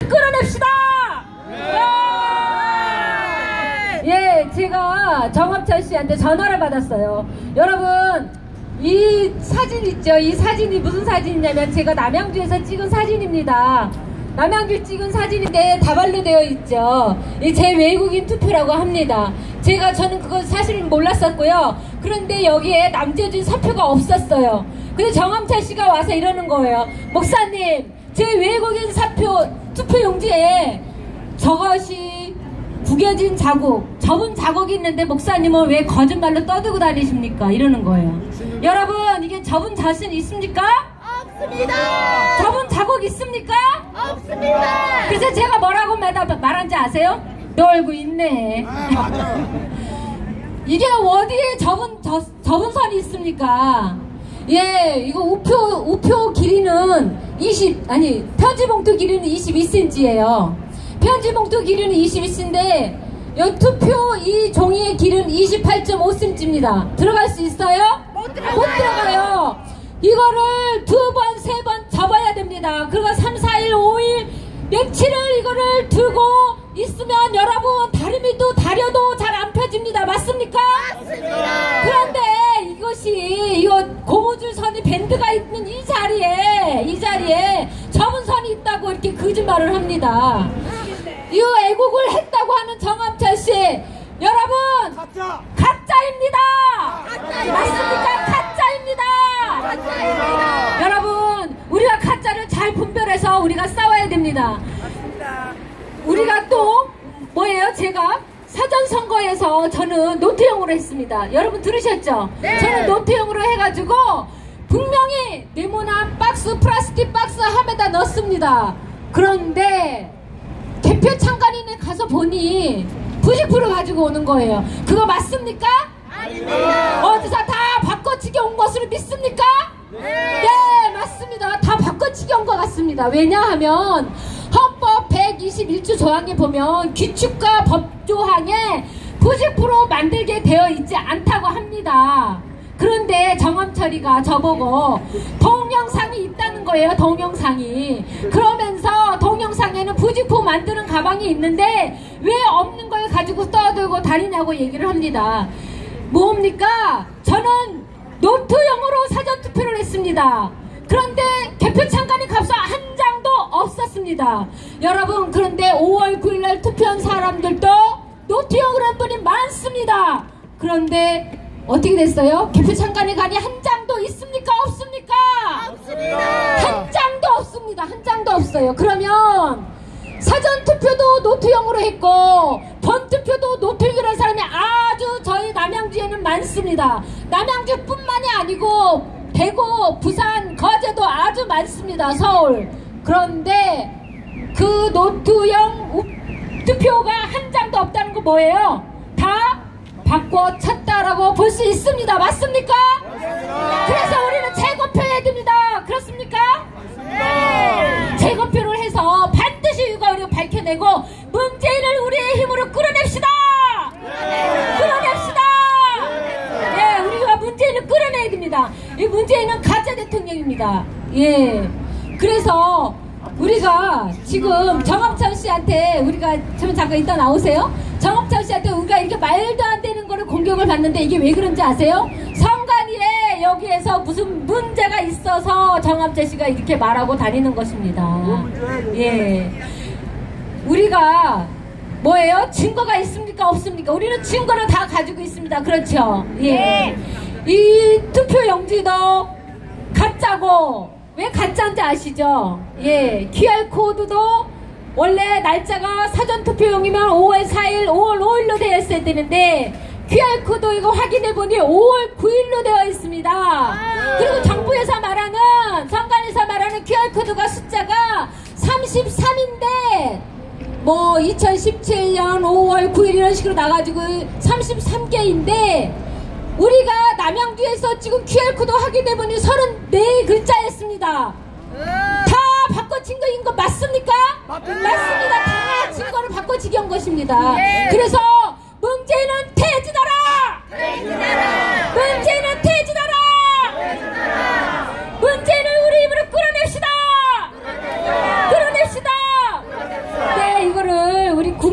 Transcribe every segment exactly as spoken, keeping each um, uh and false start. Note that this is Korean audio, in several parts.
끌어냅시다. 예. 예, 제가 정합철 씨한테 전화를 받았어요. 여러분, 이 사진 있죠? 이 사진이 무슨 사진이냐면 제가 남양주에서 찍은 사진입니다. 남양주 찍은 사진인데 다발로 되어 있죠. 제 외국인 투표라고 합니다. 제가 저는 그건 사실은 몰랐었고요. 그런데 여기에 남재준 사표가 없었어요. 근데 정함철 씨가 와서 이러는 거예요. 목사님, 제 외국인 사표 투표용지에 저것이 구겨진 자국, 접은 자국이 있는데 목사님은 왜 거짓말로 떠들고 다니십니까? 이러는 거예요. 여러분, 이게 접은 자신 있습니까? 없습니다. 접은 자국 있습니까? 없습니다. 그래서 제가 뭐라고 말한지 아세요? 너 얼굴 있네. 이게 어디에 접은, 저, 접은 선이 있습니까? 예, 이거 우표, 우표 길이는 이십, 아니, 편지봉투 길이는 이십이 센티미터예요. 편지봉투 길이는 이십이 센티미터인데, 이 투표 이 종이의 길이는 이십팔 점 오 센티미터입니다. 들어갈 수 있어요? 못 들어가요. 못 들어가요. 이거를 두 번, 세 번 접어야 됩니다. 그리고 삼, 사 일, 오 일, 며칠을 이거를 두고 있으면 여러분 다리미도 다려도 잘 안 펴집니다. 맞습니까? 맞습니다. 그런데 이것이 이거 고무줄 선이 밴드가 있는 이 자리에 이 자리에 접은 선이 있다고 이렇게 거짓말을 합니다. 이 애국을 했다고 하는 정함철 씨, 여러분 가짜! 가짜입니다. 가짜입니다. 맞습니까? 가짜입니다. 가짜입니다. 여러분, 우리가 가짜를 잘 분별해서 우리가 싸워야 됩니다. 맞습니다. 우리가 또 뭐예요? 제가 사전선거에서 저는 노트형으로 했습니다. 여러분 들으셨죠? 네. 저는 노트형으로 해가지고 분명히 네모난 박스, 플라스틱 박스 함에다 넣습니다. 그런데 개표 참관인에 가서 보니 구십 퍼센트 가지고 오는 거예요. 그거 맞습니까? 아닙니다. 어디서 다 바꿔치기 온 것으로 믿습니까? 네. 네, 맞습니다. 다 바꿔치기 온 것 같습니다. 왜냐하면 헌법 백이십일 조 조항에 보면 규칙과 법조항에 구십 퍼센트 만들게 되어 있지 않다고 합니다. 그런데 정함철이가 저보고 동영상이 있다는 거예요. 동영상이. 그러면서 동영상에는 구십 퍼센트 만드는 가방이 있는데 왜 없는 걸 가지고 떠들고 다니냐고 얘기를 합니다. 뭡니까? 저는 노트형으로 사전투표를 했습니다. 그런데 개표 참관인 값은 한 장도 없었습니다. 여러분, 그런데 오월 구일날 투표한 사람들도 노트형으로 한 분이 많습니다. 그런데 어떻게 됐어요? 개표 참관인 간이 한 장도 있습니까? 없습니까? 없습니다. 한 장도 없습니다. 한 장도 없어요. 그러면 사전투표도 노트형으로 했고 번투표도 노트형으로 한 사람이 아주 저희 남양주에는 많습니다. 남양주뿐만이 아니고 대구, 부산, 거제도 아주 많습니다. 서울. 그런데 그 노트형 투표가 한 장도 없다는 거 뭐예요? 다 바꿔쳤다라고 볼 수 있습니다. 맞습니까? 맞습니다. 그래서 우리는 재검표해야 됩니다. 그렇습니까? 네. 재검표를 해서 반드시 이거 우리가 밝혀내고 문재인을 우리의 힘으로 끌어냅시다. 끌어냅시다. 예, 우리가 문재인을 끌어내야 됩니다. 이 문재인은 가짜 대통령입니다. 예, 그래서 우리가 지금 정합철 씨한테 우리가 좀 잠깐 이따 나오세요. 정합철 씨한테 우리가 이렇게 말도 안 되는 거를 공격을 받는데 이게 왜 그런지 아세요? 선관위에 여기에서 무슨 문제가 있어서 정합철 씨가 이렇게 말하고 다니는 것입니다. 예, 우리가 뭐예요? 증거가 있습니까? 없습니까? 우리는 증거를 다 가지고 있습니다. 그렇죠? 예. 이 투표용지도 가짜고 왜 가짜인지 아시죠? 예. 큐알코드도 원래 날짜가 사전투표용이면 오월 사일, 오월 오일로 되어 있어야 되는데 큐알코드 이거 확인해보니 오월 구일로 되어 있습니다. 그리고 정부에서 말하는, 선관위에서 말하는 큐알코드가 숫자가 삼십삼인데 뭐 이천십칠년 오월 구일 이런 식으로 나가지고 삼십삼 개인데 우리가 남양주에서 지금 큐알코드 확인해보니 서른네 글자였습니다. 다 바꿔친 거인 거 맞습니까? 맞습니다. 맞습니다. 다 증거를 바꿔치기 한 것입니다. 네. 그래서 문재인은 퇴진하라! 퇴진하라! 문재인은 퇴진하라! 퇴진하라! 문재인을 우리 힘으로 끌어냅시다! 끌어냅시다!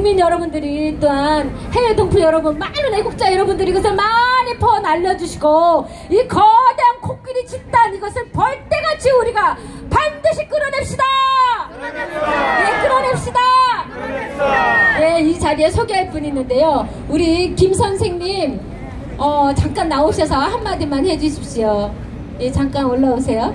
국민 여러분들이 또한 해외 동포 여러분, 많은 애국자 여러분들이 이것을 많이 퍼 날려주시고 이 거대한 코끼리 집단 이것을 벌떼같이 우리가 반드시 끌어냅시다. 네, 끌어냅시다. 네, 이 자리에 소개할 분이 있는데요. 우리 김 선생님 어, 잠깐 나오셔서 한마디만 해주십시오. 예, 잠깐 올라오세요.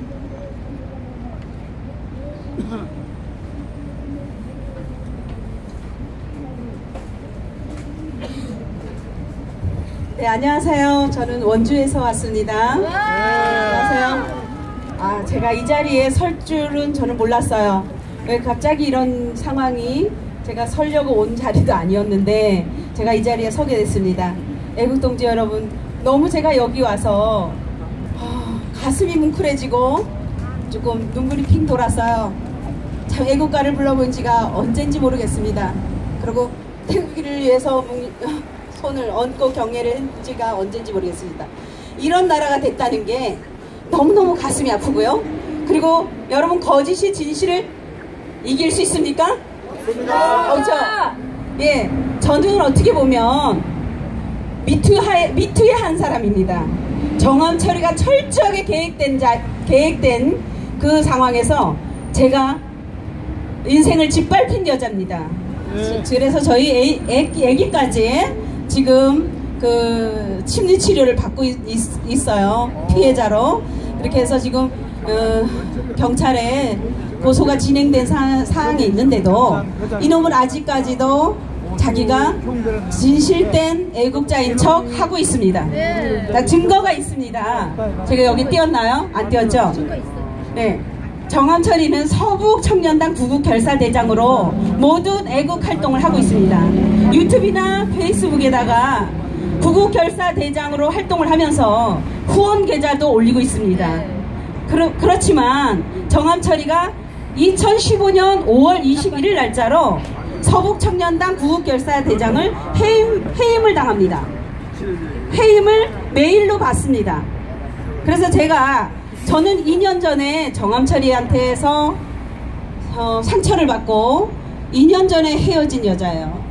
네, 안녕하세요. 저는 원주에서 왔습니다. 안녕하세요. 아, 제가 이 자리에 설 줄은 저는 몰랐어요. 왜 갑자기 이런 상황이, 제가 설려고 온 자리도 아니었는데 제가 이 자리에 서게 됐습니다. 애국동지 여러분, 너무 제가 여기 와서 어, 가슴이 뭉클해지고 조금 눈물이 핑 돌았어요. 참 애국가를 불러본 지가 언젠지 모르겠습니다. 그리고 태극기를 위해서 뭉, 손을 얹고 경례를 한 지가 언젠지 모르겠습니다. 이런 나라가 됐다는 게 너무너무 가슴이 아프고요. 그리고 여러분, 거짓이 진실을 이길 수 있습니까? 없습니다. 없죠? 예, 저는 어떻게 보면 미투의, 미투의 한 사람입니다. 정엄 처리가 철저하게 계획된, 자, 계획된 그 상황에서 제가 인생을 짓밟힌 여자입니다. 네. 그래서 저희 애, 애, 애기까지 지금 그 심리치료를 받고 있, 있어요. 피해자로. 그렇게 해서 지금 어, 경찰에 고소가 진행된 사, 사항이 있는데도 이놈은 아직까지도 자기가 진실된 애국자인 척 하고 있습니다. 자, 증거가 있습니다. 제가 여기 띄었나요? 안 띄었죠? 네. 정엄철이는 서북청년단 구국결사대장으로 모든 애국활동을 하고 있습니다. 유튜브나 페이스북에다가 구국결사대장으로 활동을 하면서 후원 계좌도 올리고 있습니다. 그러, 그렇지만 정엄철이가 이천십오 년 오월 이십일일 날짜로 서북청년단 구국결사대장을 해임, 해임을 당합니다. 해임을 메일로 받습니다. 그래서 제가 저는 이 년 전에 정엄철이한테서 어, 상처를 받고 이 년 전에 헤어진 여자예요.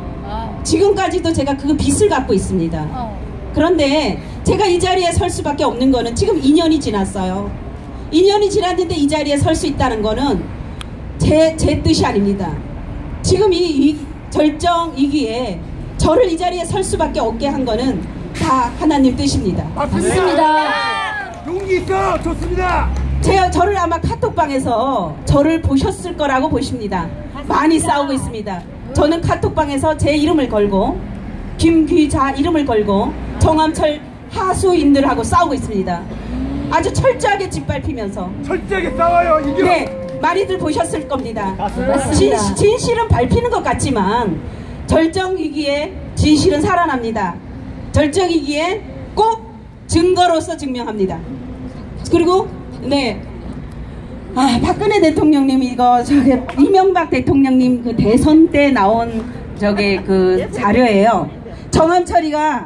지금까지도 제가 그 빚을 갖고 있습니다. 그런데 제가 이 자리에 설 수밖에 없는 거는 지금 이 년이 지났어요. 이 년이 지났는데 이 자리에 설 수 있다는 거는 제, 제 뜻이 아닙니다. 지금 이, 이 절정 위기에 저를 이 자리에 설 수밖에 없게 한 거는 다 하나님 뜻입니다. 맞습니다. 용기 있어! 좋습니다! 제가 저를 아마 카톡방에서 저를 보셨을 거라고 보십니다. 많이 싸우고 있습니다. 저는 카톡방에서 제 이름을 걸고 김귀자 이름을 걸고 정엄철 하수인들하고 싸우고 있습니다. 아주 철저하게 짓밟히면서 철저하게 싸워요. 이겨! 네, 많이들 보셨을 겁니다. 맞습니다. 진, 진실은 밟히는 것 같지만 절정위기에 진실은 살아납니다. 절정위기에 꼭 증거로서 증명합니다. 그리고 네, 아, 박근혜 대통령님 이거 저기 이명박 대통령님 그 대선 때 나온 저기 그 자료예요. 정엄철이가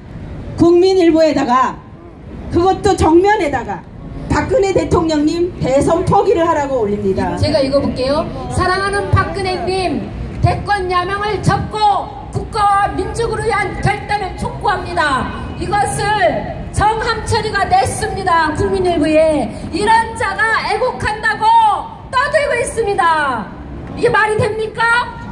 국민일보에다가 그것도 정면에다가 박근혜 대통령님 대선 포기를 하라고 올립니다. 제가 읽어볼게요. 사랑하는 박근혜님, 대권 야망을 접고 국가와 민족을 위한 결단을 촉구합니다. 이것을 정함철이가 냈습니다. 국민일보에 이런 자가 애국한다고 떠들고 있습니다. 이게 말이 됩니까?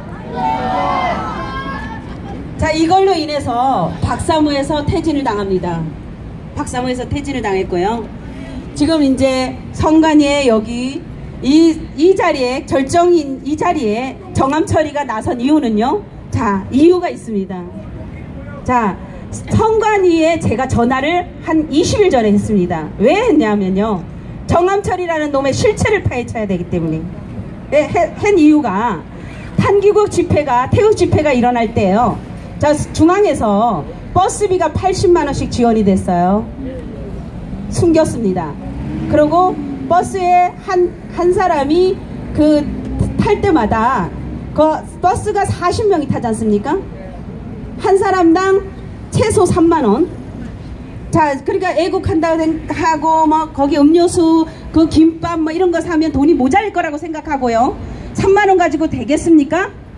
자, 이걸로 인해서 박사무에서 퇴진을 당합니다. 박사무에서 퇴진을 당했고요. 지금 이제 성관이의 여기 이, 이 자리에 절정인 이 자리에 정함철이가 나선 이유는요. 자, 이유가 있습니다. 자, 성관이에 제가 전화를 한 이십 일 전에 했습니다. 왜 했냐면요. 정함철이라는 놈의 실체를 파헤쳐야 되기 때문에. 네, 한 이유가 탄기국 집회가 태극 집회가 일어날 때요. 자, 중앙에서 버스비가 팔십만 원씩 지원이 됐어요. 숨겼습니다. 그리고 버스에 한, 한 사람이 그 탈 때마다 그 버스가 사십 명이 타지 않습니까? 한 사람당 최소 삼만 원. 자, 그러니까 애국한다 하고 뭐 거기 음료수 그 김밥 뭐 이런 거 사면 돈이 모자랄 거라고 생각하고요. 삼만 원 가지고 되겠습니까?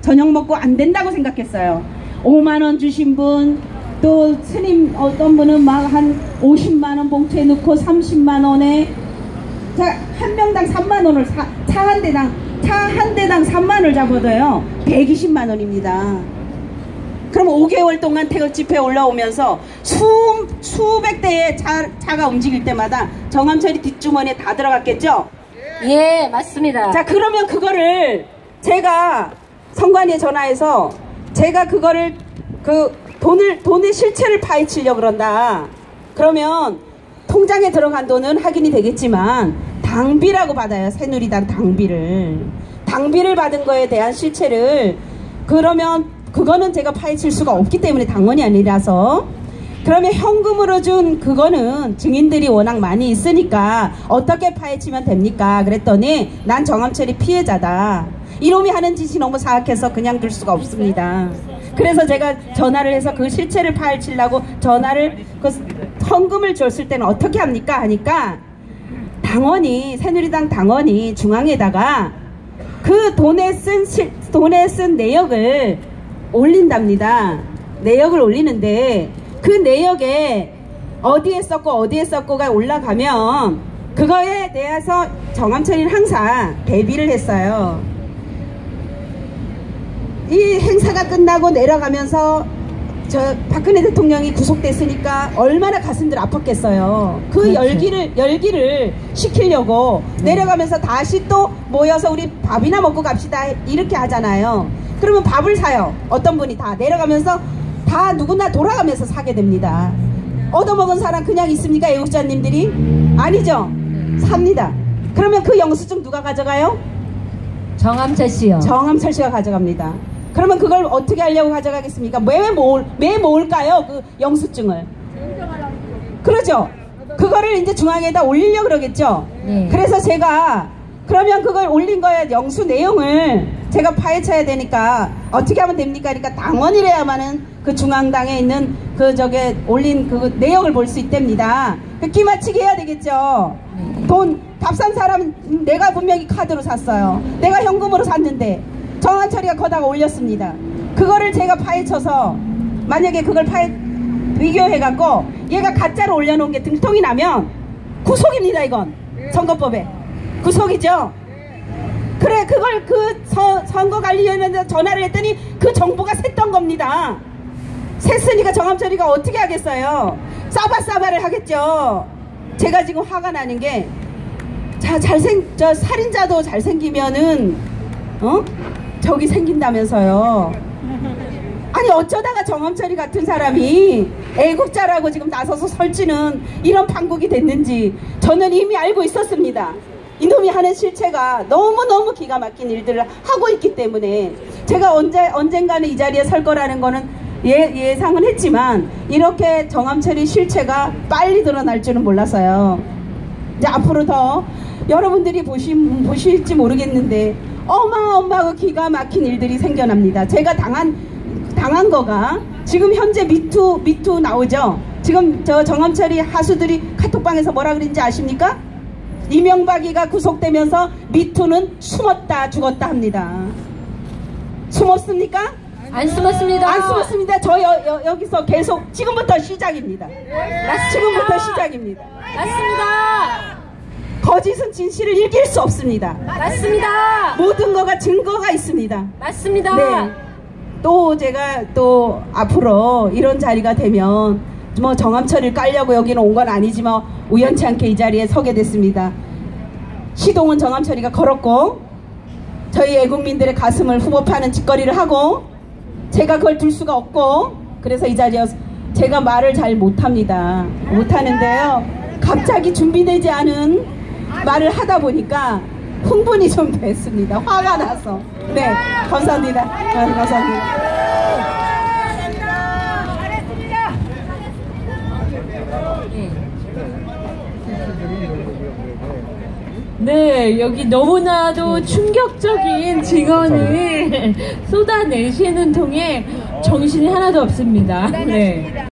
저녁 먹고 안 된다고 생각했어요. 오만 원 주신 분, 또 스님 어떤 분은 막 한 오십만 원 봉투에 넣고 삼십만 원에 자, 한 명당 삼만 원을 차 한 대당 차 한 대당 삼만 원을 잡아도요 백이십만 원입니다. 그럼 오 개월 동안 태극 집회 올라오면서 수, 수백 대의 차, 차가 움직일 때마다 정암철이 뒷주머니에 다 들어갔겠죠? 예, 맞습니다. 자, 그러면 그거를 제가 성관위에 전화해서 제가 그거를 그 돈을 돈의 실체를 파헤치려고 그런다. 그러면 통장에 들어간 돈은 확인이 되겠지만 당비라고 받아요. 새누리당 당비를. 당비를 받은 거에 대한 실체를 그러면 그거는 제가 파헤칠 수가 없기 때문에 당원이 아니라서 그러면 현금으로 준 그거는 증인들이 워낙 많이 있으니까 어떻게 파헤치면 됩니까? 그랬더니 난 정암철이 피해자다. 이놈이 하는 짓이 너무 사악해서 그냥 둘 수가 없습니다. 그래서 제가 전화를 해서 그 실체를 파헤치려고 전화를 그 현금을 줬을 때는 어떻게 합니까? 하니까 당원이 새누리당 당원이 중앙에다가 그 돈에 쓴 실, 돈에 쓴 내역을 올린답니다. 내역을 올리는데 그 내역에 어디에 썼고 어디에 썼고가 올라가면 그거에 대해서 정암철이는 항상 대비를 했어요. 이 행사가 끝나고 내려가면서 저 박근혜 대통령이 구속됐으니까 얼마나 가슴들 아팠겠어요. 그 그렇지. 열기를 열기를 식히려고 네. 내려가면서 다시 또 모여서 우리 밥이나 먹고 갑시다 이렇게 하잖아요. 그러면 밥을 사요. 어떤 분이 다 내려가면서 다 누구나 돌아가면서 사게 됩니다. 얻어먹은 사람 그냥 있습니까? 애국자님들이? 아니죠. 삽니다. 그러면 그 영수증 누가 가져가요? 정암철 씨요. 정암철 씨가 가져갑니다. 그러면 그걸 어떻게 하려고 가져가겠습니까? 왜 모을, 왜 모을까요? 그 영수증을. 그러죠. 그거를 이제 중앙에다 올리려고 그러겠죠. 네. 그래서 제가 그러면 그걸 올린 거에 영수 내용을 제가 파헤쳐야 되니까 어떻게 하면 됩니까? 그러니까 당원이래야만은 그 중앙당에 있는 그 저게 올린 그 내역을 볼 수 있답니다. 그 끼맞추기 해야 되겠죠. 돈 밥 산 사람 내가 분명히 카드로 샀어요. 내가 현금으로 샀는데 정암철이가 거다가 올렸습니다. 그거를 제가 파헤쳐서 만약에 그걸 파헤 비교해갖고 얘가 가짜로 올려놓은 게 등통이 나면 구속입니다. 이건 선거법에 구속이죠. 그래 그걸 그 서, 선거관리위원회에 전화를 했더니 그 정보가 샜던 겁니다. 샜으니까 정암철이가 어떻게 하겠어요? 싸바싸바를 하겠죠. 제가 지금 화가 나는 게 자 잘생 저 살인자도 잘생기면은 어 저기 생긴다면서요. 아니 어쩌다가 정암철이 같은 사람이 애국자라고 지금 나서서 설치는 이런 판국이 됐는지 저는 이미 알고 있었습니다. 이놈이 하는 실체가 너무너무 기가 막힌 일들을 하고 있기 때문에 제가 언제, 언젠가는 이 자리에 설 거라는 거는 예, 예상은 했지만 이렇게 정암철이 실체가 빨리 드러날 줄은 몰랐어요. 이제 앞으로 더 여러분들이 보시, 보실지 모르겠는데 어마어마하고 기가 막힌 일들이 생겨납니다. 제가 당한, 당한 거가 지금 현재 미투, 미투 나오죠? 지금 저 정암철이 하수들이 카톡방에서 뭐라 그랬는지 아십니까? 이명박이가 구속되면서 미투는 숨었다 죽었다 합니다. 숨었습니까? 안 숨었습니다. 안 숨었습니다. 저 여, 여, 여기서 계속 지금부터 시작입니다. 맞습니다. 지금부터 시작입니다. 맞습니다. 거짓은 진실을 이길 수 없습니다. 맞습니다. 모든 거가 증거가 있습니다. 맞습니다. 네. 또 제가 또 앞으로 이런 자리가 되면 뭐 정암철을 깔려고 여기는 온 건 아니지만 우연치 않게 이 자리에 서게 됐습니다. 시동은 정암철이가 걸었고 저희 애국민들의 가슴을 후벼파는 짓거리를 하고 제가 그걸 둘 수가 없고 그래서 이 자리에 제가 말을 잘 못합니다. 못하는데요. 갑자기 준비되지 않은 말을 하다 보니까 흥분이 좀 됐습니다. 화가 나서. 네, 감사합니다. 네, 감사합니다. 네, 여기 너무나도 충격적인 증언을 쏟아내시는 통에 정신이 하나도 없습니다. 네.